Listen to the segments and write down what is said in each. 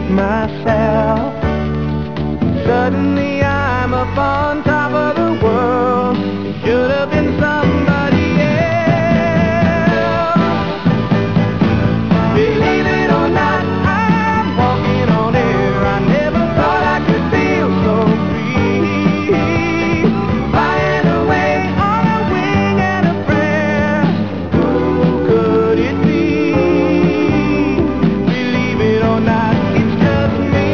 with myself. Suddenly I'm up on top of the world. It should have been somebody else. Believe it or not, I'm walking on air. I never thought I could feel so free. Flying away on a wing and a prayer. Who could it be? Believe it or not, it's just me.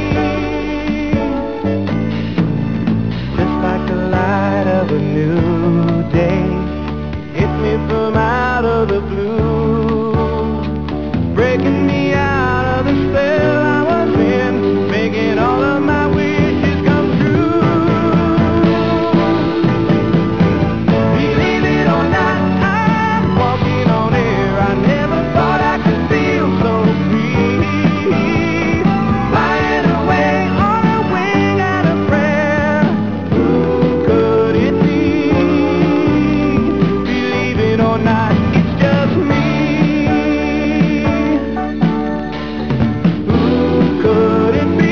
Just like the light of a new day, hit me from out of the blue, breaking me out of the spell I was in, making all of my wishes come true. Believe it or not, I'm walking on air. I never thought I could feel so free. Flying away on a wing and a prayer. Who could it be? Believe it or not, it's just me. Who could it be?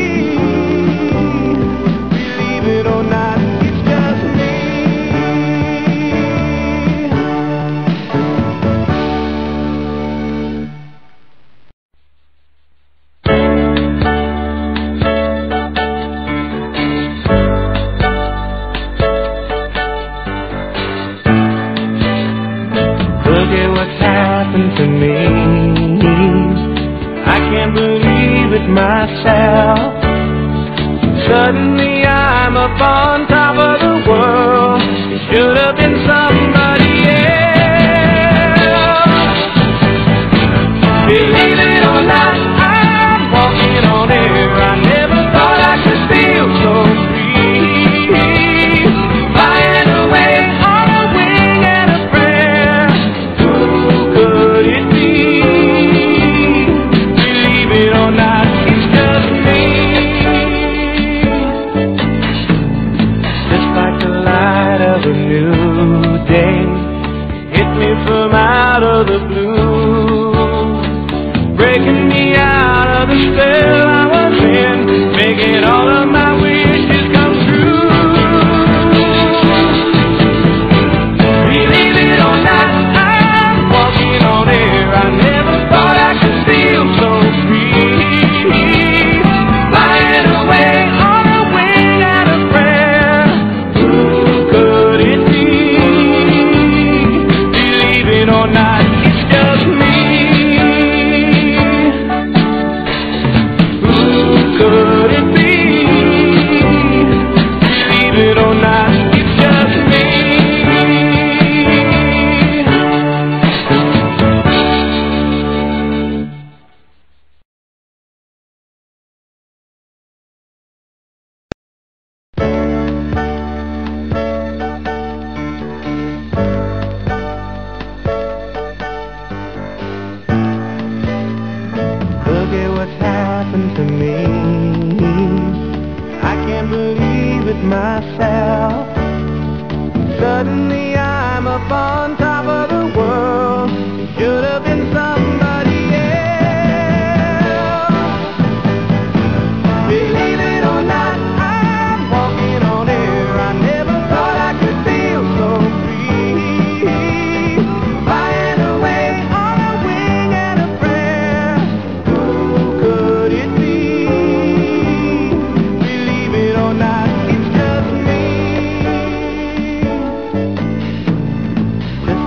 Believe it or not, it's just me. Look at what's happened to me. I can't believe it myself. Suddenly I'm up on top of the world. It should have been somebody else. Believe it or not, I'm walking on air. I never thought I could feel so free. Flying away on a wing and a prayer. Who could it be? Believe it or not, it's just me. Just like the light of a new day, hit me from out of the blue, breaking me out of the spell I was in, making all of my wishes come true. Believe it or not, I'm walking on air. I never thought I could feel so free. Flying away on a wing and a prayer. Who could it be? Believe it or not, it's just me. Who could it be? Believe it or not, it's just me. Look at what's happened to me. I can't believe it myself. Suddenly I'm up on top of the world. It should have been somebody else. Believe it or not, I'm walking on air. I never thought I could feel so free. Flying away on a wing and a prayer. Who could it be? Believe it or not, it's just me. Just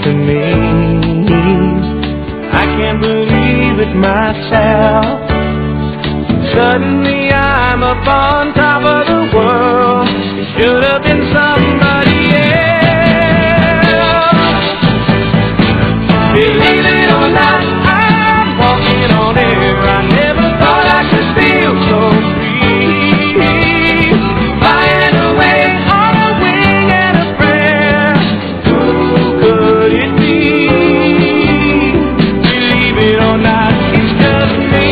to me. I can't believe it myself. Suddenly I'm up on top of the world. It should have been somebody else. Believe it or not, I'm walking on air. I never thought I could feel so free, flying away on a wing and a prayer. Who could it be? Believe it or not, it's just me.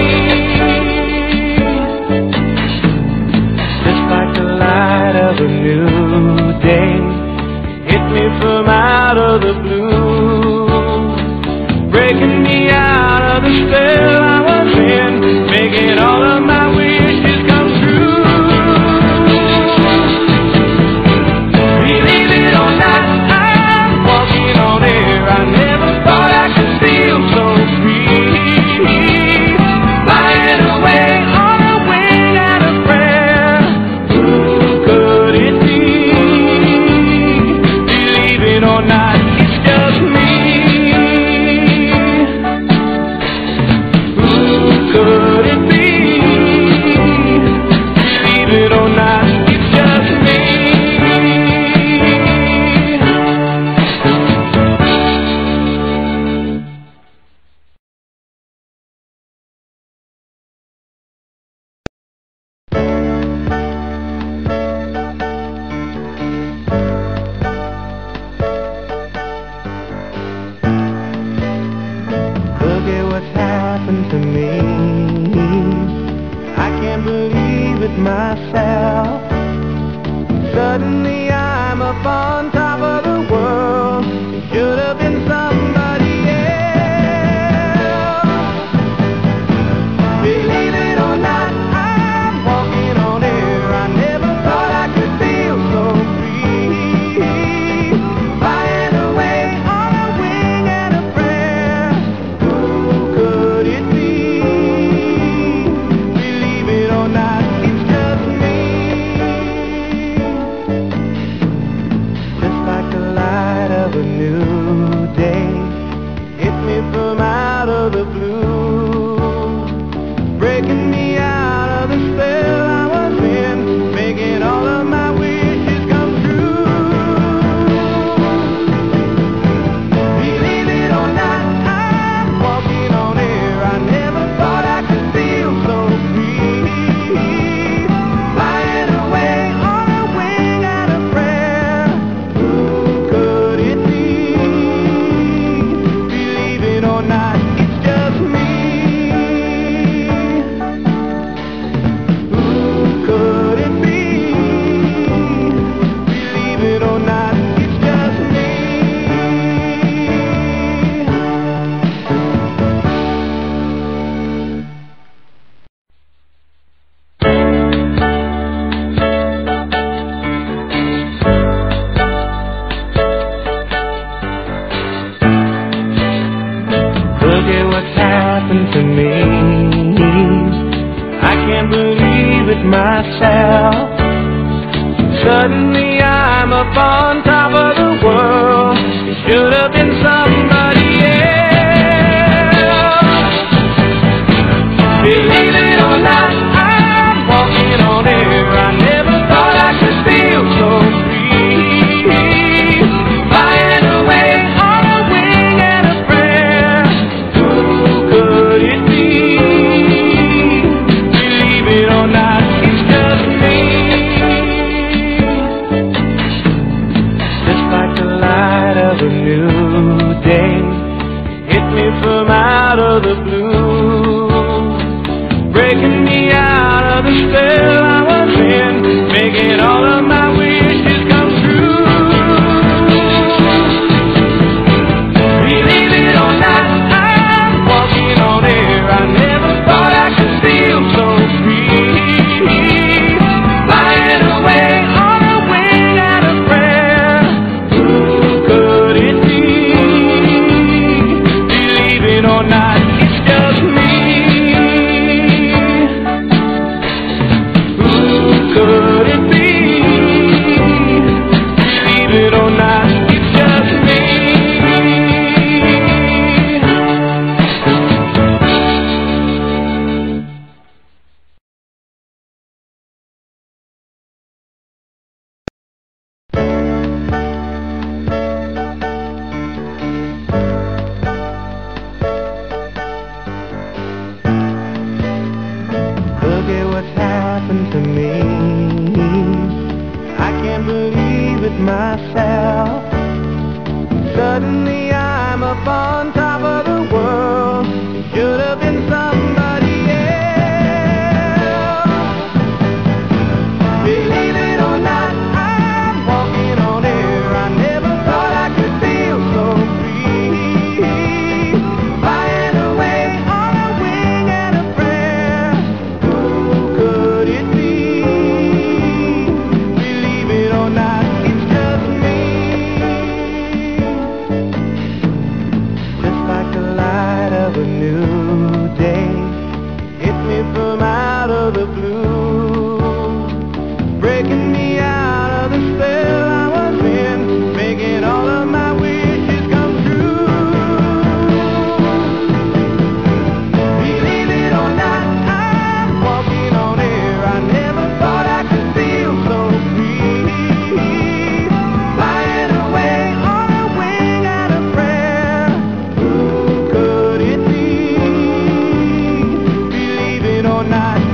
Just like the light of a new day, hit me from out of the blue, breaking me out of the spell I was in, making all of my wishes come true. Believe it or not, I'm walking on air. I never thought I could feel so free, flying away on a wing and a prayer. Who could it be? Believe it or not, it's just me. Could it be? Believe it or not, it's just me. Look at what's happened to me. I can't believe it myself. Suddenly I'm up on top of the world. It should have been somebody else. Believe it or not, I'm walking on air. I never thought I could feel so free, flying away on a wing and a prayer. Who could it be? Believe it or not, it's just me. Just like the light of a new day, hit me from out of the blue, breaking me out of the spell I was in, making all of my wishes come true. Believe it or not, I'm walking on air. I never thought I could feel so free, flying away on a wing and a prayer. Who could it be? Believe it or not, it's just me. Who could it be? Believe it or not, it's just me. Look at what's happened to me. I can't believe it myself. Suddenly I'm up on top of the world. It should have been somebody else. Believe it or not, I'm walking on air. I never thought I could feel so free, flying away on a wing and a prayer. Who could it be? Believe it or not, it's just me. Just like the light of a new day, hit me from out of the blue, breaking me out of the spell I was in, making all of my wishes come true. Believe it or not, I'm walking on air. I never thought I could feel so free, flying away on a wing and a prayer. Who could it be? suddenly I'm up on top of the world. Should have been somebody else. Believe it or not, I'm walking on air. I never thought I could feel so free, flying away on a wing and a prayer. Who could it be? Believe it or not, it's just me. Just like the light of a new day, hit me from out of the blue, breaking me out of the spell I was in, making all of my wishes come true. Believe it or not, I'm walking on air. I never thought I could feel so free, flying away on a wing and a prayer. Who could it be? Believe it or not,